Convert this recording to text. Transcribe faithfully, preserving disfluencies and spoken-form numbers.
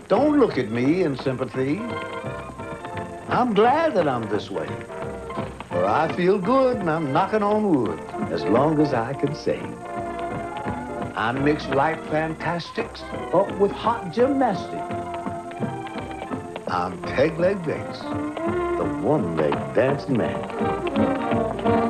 Don't look at me in sympathy. I'm glad that I'm this way. For I feel good and I'm knocking on wood as long as I can say. I mix light fantastics up with hot gymnastics. I'm Peg-Leg Bates, the one-leg dancing man.